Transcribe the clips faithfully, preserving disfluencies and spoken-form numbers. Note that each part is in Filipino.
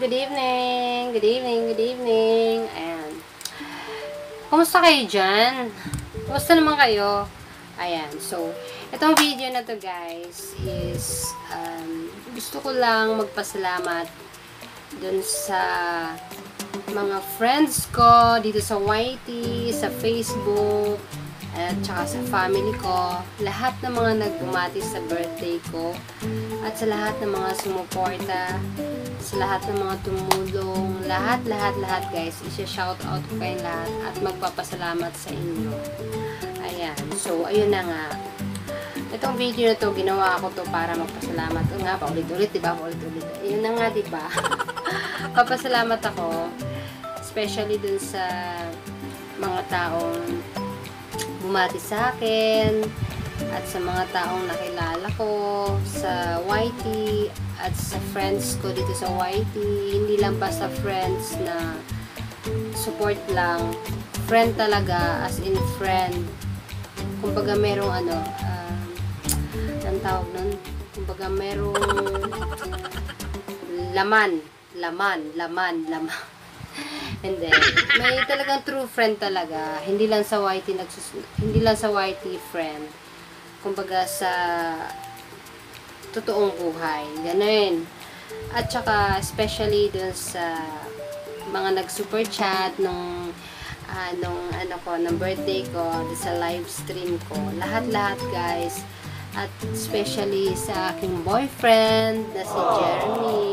good evening, good evening, good evening. Ayan. Kumusta kayo dyan? Kumusta naman kayo? Ayan, so, itong video na to guys is, um, gusto ko lang magpasalamat dun sa mga friends ko dito sa Y T, sa Facebook, at saka sa family ko, lahat ng mga nagbumati sa birthday ko, at sa lahat ng mga sumuporta, sa lahat ng mga tumulong, lahat, lahat, lahat guys, isa-shout out ko kayong lahat at magpapasalamat sa inyo. Ayan, so ayun na nga. Itong video na to, ginawa ko to para magpasalamat. O nga, paulit-ulit, diba? Paulit-ulit. Ayun na nga, diba? Papasalamat ako, especially dun sa mga taong bumati sa akin at sa mga taong nakilala ko sa Y T at sa friends ko dito sa Y T. Hindi lang basta friends na support lang, friend talaga, as in friend. Kumbaga merong ano, uh, anong tawag nun? Kumbaga merong laman, laman, laman, laman. And then, may talagang true friend talaga. Hindi lang sa Y T nagsus hindi lang sa Y T friend. Kumbaga sa totoong buhay. Ganun. At saka especially dun sa mga nag-super chat nung uh, nung ano ko, ng birthday ko, sa live stream ko. Lahat-lahat guys. At especially sa aking boyfriend na si Jeremy.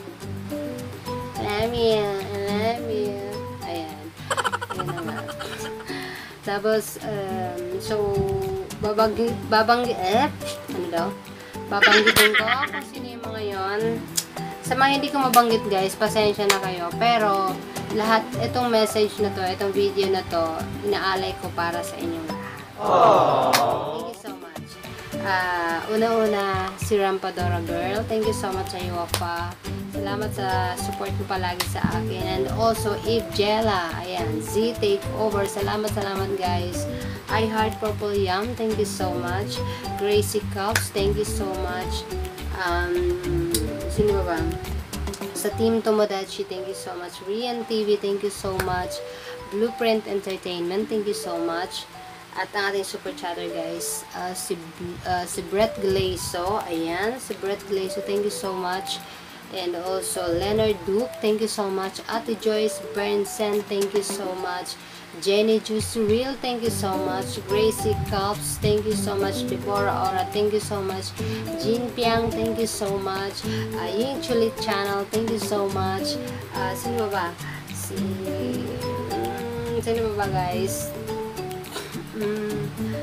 Love you. Love you. Ayan. Ayan na nga. Tapos, um, so, babanggi, babanggi, eh, ano daw? Babanggitin ko kung sino yung mga yon. Sa mga hindi ko mabanggit guys, pasensya na kayo. Pero, lahat, itong message na to, itong video na to, inaalay ko para sa inyong lahat. Thank you so much. Uh, una-una, si Rampadora Girl. Thank you so much sa iyo, pa. Salamat sa support mo palagi sa akin. And also, Eve Jella. Ayan, Z Takeover. Salamat, salamat guys. I Heart Purple Yum. Thank you so much. Gracie Cups. Thank you so much. Um, sino ba ba? Sa Team Tomodachi. Thank you so much. Rian T V. Thank you so much. Blueprint Entertainment. Thank you so much. At ang ating super chatter guys, uh, si, uh, si Brett Glazo. Ayan, si Brett Glazo. Thank you so much. And also, Leonard Duke, thank you so much. Ate Joyce Bernsen, thank you so much. Jenny Juice Real, thank you so much. Gracie Cups, thank you so much. Deborah Ora, thank you so much. Jean Piang, thank you so much. Uh, Ying Chulit Channel, thank you so much. Uh, sino ba? Si... Um, sino ba guys? Um,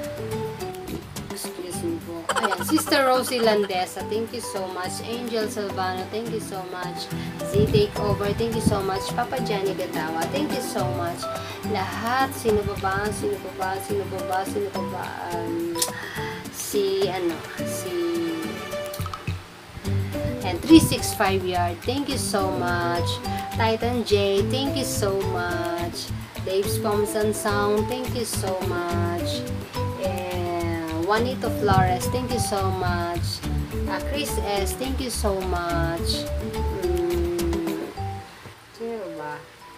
Ayan, Sister Rosie Landesa, thank you so much. Angel Salvano, thank you so much. Z Takeover, thank you so much. Papa Johnny Gatawa, thank you so much. Lahat, sino ba ba? Sino ba ba? Sino ba ba? Sino ba ba? Um, si, ano, si... And three sixty-five Yard, thank you so much. Titan J, thank you so much. Dave's Poms and Sound, thank you so much. Juanito Flores, thank you so much. Uh, Chris S, thank you so much. Hmm. Sino ba?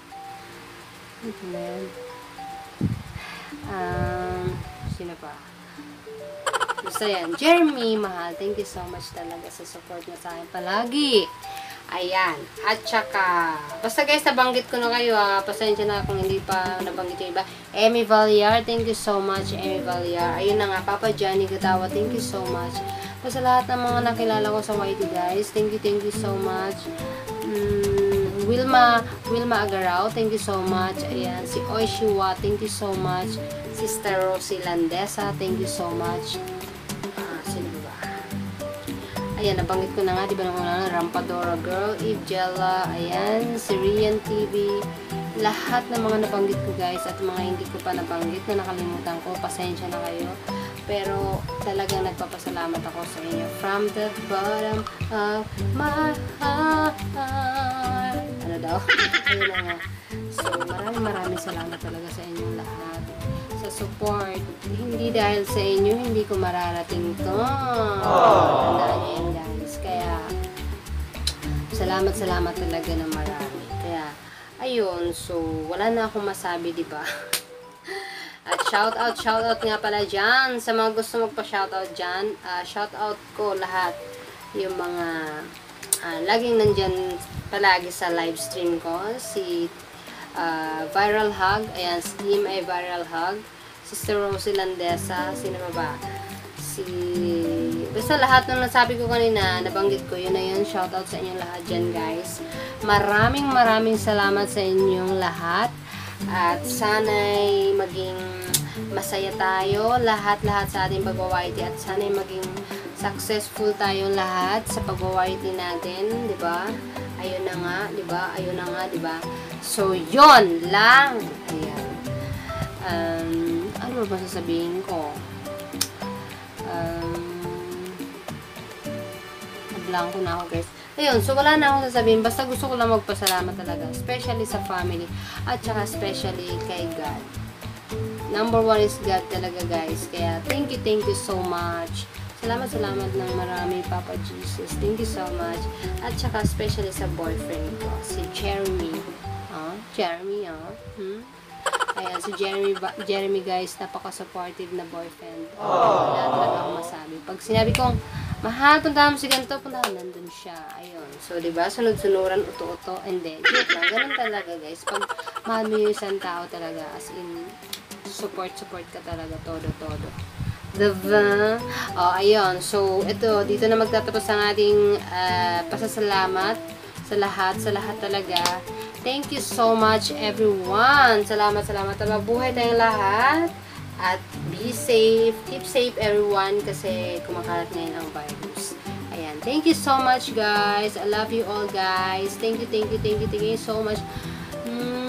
Um, sino pa? Basta yan. Jeremy, mahal. Thank you so much talaga sa support mo sa akin palagi. Ayan. At saka, basta guys, nabanggit ko na kayo ha. Pasensya na kung hindi pa nabanggit yung iba. Emmy Valiar, thank you so much. Emmy Valiar. Ayun na nga, Papa Johnny Gatawa, thank you so much. Basta lahat ng mga nakilala ko sa Y T guys, thank you, thank you so much. Mm, Wilma, Wilma Agarao, thank you so much. Ayan, si Oishiwa, thank you so much. Sister Rosie Landesa, thank you so much. Ayan, nabanggit ko na nga, di ba nang una, Rampadora Girl, Eve Jella, ayan, si Rian T V, lahat ng mga nabanggit ko guys, at mga hindi ko pa nabanggit na nakalimutan ko, pasensya na kayo, pero talagang nagpapasalamat ako sa inyo, from the bottom of my heart. Ano daw? Ayun na nga. So, maraming maraming salamat talaga sa inyong lahat. Sa support. Hindi dahil sa inyo, hindi ko mararating to. Tandaan nyo yan guys. Kaya, Salamat, salamat talaga ng marami. Kaya, ayun, so, wala na akong masabi, di ba? At shout out, shout out nga pala dyan. Sa mga gusto magpa-shout out dyan, uh, shout out ko lahat yung mga uh, laging nandyan palagi sa live stream ko. Si uh, Viral Hug, ayan, si Team ay Viral Hug. Sister Rosie Landesa, sino ba ba? Si... Basta lahat ng nasabi ko kanina, nabanggit ko, yun na yun. Shout out sa inyong lahat dyan, guys. Maraming maraming salamat sa inyong lahat. At sana'y maging masaya tayo lahat-lahat sa ating pag-Y T at sana'y maging successful tayo lahat sa pag-Y T natin, 'di ba? Ayun na nga, 'di ba? Ayun na nga, 'di ba? So, 'yon lang. Ayan. Um, ano ba sasabihin ko? Um, Nablanko na ako, guys. Ayun, so wala na akong sasabihin. Basta gusto ko lang magpasalamat talaga. Especially sa family. At saka especially kay God. Number one is God talaga, guys. Kaya, thank you, thank you so much. Salamat, salamat ng marami, Papa Jesus. Thank you so much. At saka especially sa boyfriend ko, si Jeremy. Oh, Jeremy, oh. Hmm? Ayan, si Jeremy, Jeremy guys, napaka-supportive na boyfriend. Wala talaga akong masabi. Pag sinabi kong, mahal, puntahan mo si ganito, puntahan, nandun siya. Ayun. So, diba, sunod-sunuran, uto-uto, and then, joke lang. Ganun talaga, guys. Pag mahal mo yung isang tao talaga, as in, support-support ka talaga, todo-todo. Diba? O, ayun. So, ito, dito na magtatapos ang ating uh, pasasalamat sa lahat, sa lahat talaga. Thank you so much, everyone. Salamat, salamat. Mabuhay tayong lahat. At be safe. Keep safe, everyone. Kasi kumakalat ngayon ang virus. Ayan. Thank you so much, guys. I love you all, guys. Thank you, thank you, thank you, thank you so much. Mm.